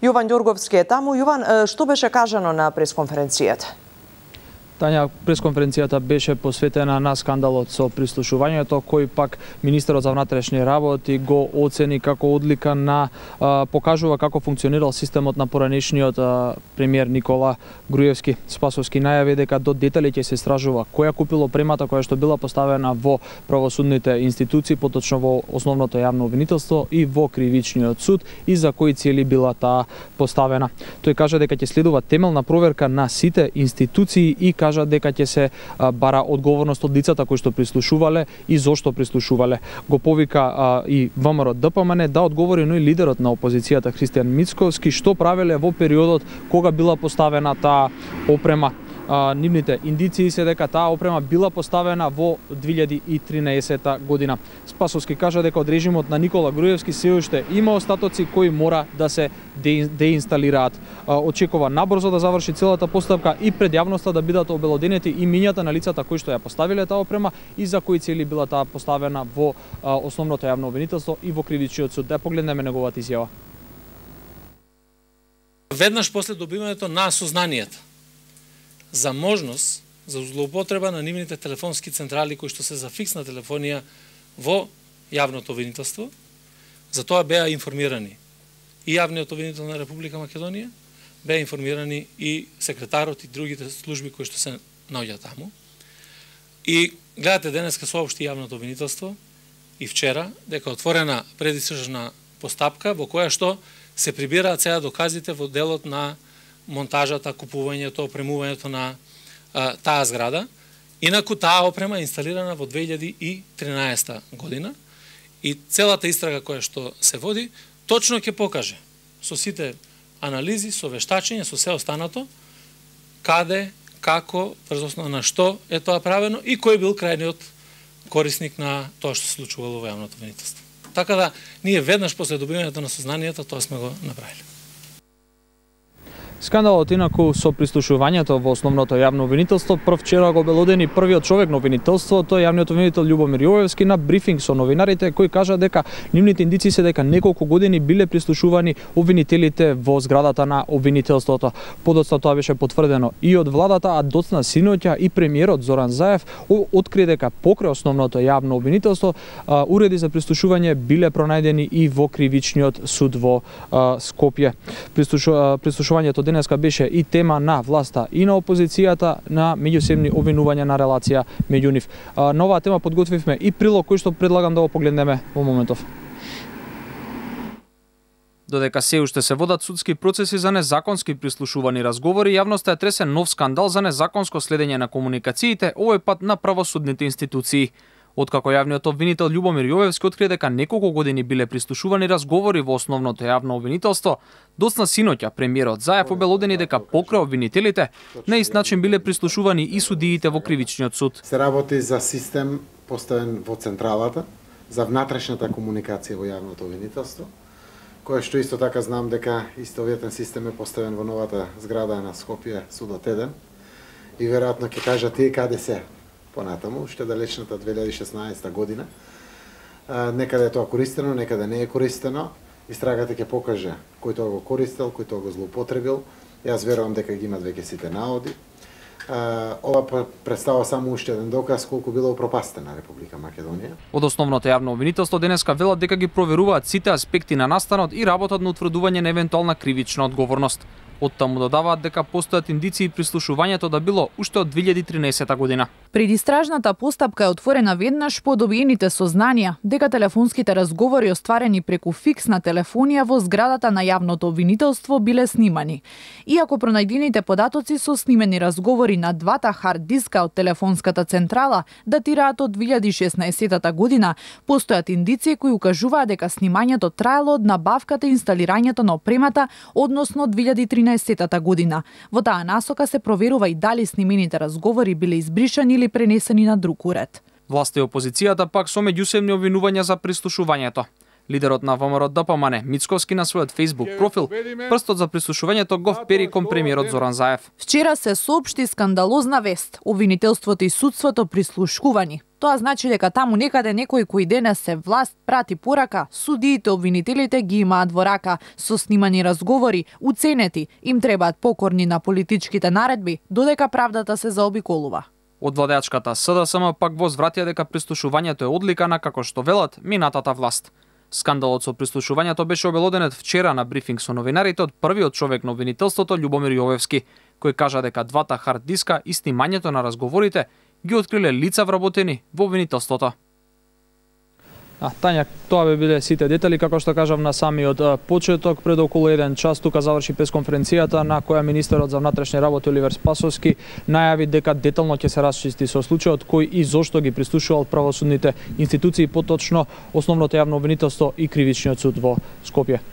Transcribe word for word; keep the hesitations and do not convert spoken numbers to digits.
Јован Ѓорговски е таму. Јован, што беше кажано на пресконференцијата? Тања, пресконференцијата беше посветена на скандалот со прислушувањето, кој пак министерот за внатрешни работи го оцени како одлика на а, покажува како функционирал системот на поранешниот а, премиер Никола Груевски. Спасовски најави дека до детали ќе се истражува која купило премата која што била поставена во правосудните институции, поточно во основното јавно обвинителство и во кривичниот суд и за кои цели била таа поставена. Тој кажа дека ќе следува темелна проверка на сите институции и кажа дека ќе се бара одговорност од лицата кои што прислушувале и зошто прислушувале. Го повика а, и ВМРО Д П М Н да одговори, но и лидерот на опозицијата Христијан Мицковски што правеле во периодот кога била поставена таа опрема. А, нивните индиции се дека таа опрема била поставена во две илјади и тринаесета година. Спасовски кажа дека од режимот на Никола Груевски се уште има остатоци кои мора да се деинсталираат. А, очекува набрзо да заврши целата постапка и пред јавноста да бидат обелоденети имињата на лицата кои што ја поставиле таа опрема и за кои цели била таа поставена во а, основното јавно обвинителство и во кривичниот суд. Да погледнеме неговата изјава. Веднаш после добивањето на сознанијата за можност за злоупотреба на нивните телефонски централи кои што се за фиксна телефонија во јавното обвинителство, за тоа беа информирани и јавниот обвинител на Република Македонија, беа информирани и секретарот и другите служби кои што се наоѓаат таму. И гледате денеска соопшти јавното обвинителство и вчера дека отворена предистражна постапка во која што се прибираат сега доказите во делот на монтажата, купувањето, опремувањето на а, таа зграда. Инаку таа опрема е инсталирана во две илјади и тринаесета година и целата истрага која што се води точно ќе покаже со сите анализи, со вештачење, со се останато каде, како, врз основа на што е тоа правено и кој бил крајниот корисник на тоа што се случувало во јавното обвинителство. Така да ние веднаш после добивањето на сознанието тоа сме го направиле. Скандалот инаку со прислушувањето во основното јавно обвинителство прв вчера го обелодени првиот човек на обвинителството, јавниот обвинител Љубомир Јовевски на брифинг со новинарите кој кажа дека нивните индиции се дека неколку години биле прислушувани обвинителите во зградата на обвинителството. Подоцна тоа беше потврдено и од владата, а доцна синоќа и премиерот Зоран Заев откри дека покрај основното јавно обвинителство уреди за прислушување биле пронајдени и во кривичниот суд во Скопје. Прислушувањето денеска беше и тема на власта и на опозицијата на меѓусебни обвинувања на релација меѓу нив. На оваа тема подготвивме и прилог кој што предлагам да го погледнеме во моментов. Додека се уште се водат судски процеси за незаконски прислушувани разговори, јавноста е тресе нов скандал за незаконско следење на комуникациите, овој пат на правосудните институции. Откако јавниот обвинител Љубомир Јовевски открие дека неколку години биле прислушувани разговори во основното јавно обвинителство, доцна синоќа премиерот Заев обелодени дека покрај обвинителите на ист начин биле прислушувани и судиите во кривичниот суд. Се работи за систем поставен во централата за внатрешната комуникација во јавното обвинителство, кој што исто така знам дека истоветен систем е поставен во новата зграда на Скопје судот еден и веројатно ќе кажат тие каде се понатаму, уште далечната две илјади и шеснаесета година. А, некаде е тоа користено, некаде не е користено. Истрагата ќе покаже кој тоа го користел, кој тоа го злоупотребил. Јас верувам дека ги имат веќе сите наоди. А, ова представува само уште еден доказ колку била упропастена Република Македонија. Од основното јавно обвинителство денеска велат дека ги проверуваат сите аспекти на настанот и работат на утврдување на евентуална кривична одговорност. Оттаму додаваат дека постојат индиции прислушувањето да било уште од две илјади и тринаесета година. Предистражната постапка е отворена веднаш по добиените сознанија дека телефонските разговори остварени преку фиксна телефонија во зградата на јавното обвинителство биле снимани. Иако пронајдените податоци со снимени разговори на двата хард диска од телефонската централа датираат од две илјади и шеснаесета година, постојат индиции кои укажуваат дека снимањето траело од набавката и инсталирањето на опремата, односно две илјади и тринаесета година. Во таа насока се проверува и дали снимените разговори биле избришани или пренесени на друг уред. Власта и опозицијата пак со меѓусебни обвинувања за прислушувањето. Лидерот на ВМРО Д П М Н Мицковски на својот Facebook профил прстот за прислушувањето го впери кон премиерот Зоран Заев. Вчера се соопшти скандалозна вест. Обвинителството и судството прислушкувани. Тоа значи дека таму некаде некој кој денес се власт прати порака, судиите, обвинителите ги имаат во рака, со снимани разговори, уценети, им требаат покорни на политичките наредби, додека правдата се заобиколува. Од владеачката С Д С М пак возвратија дека прислушувањето е одлика на, како што велат, минатата власт. Скандалот со прислушувањето беше обелоденет вчера на брифинг со новинарите од првиот човек на обвинителството Љубомир Јовевски, кој кажа дека двата хард диска и снимањето на разговорите ги откриле лица вработени во обвинителството. А, Тања, тоа би биле сите детали, како што кажав на самиот почеток. Пред околу еден час тука заврши пресконференцијата на која министерот за внатрешни работи Оливер Спасовски најави дека детално ќе се расчисти со случајот кој и зошто ги прислушувал правосудните институции, поточно Основното јавно обвинителство и Кривичниот суд во Скопје.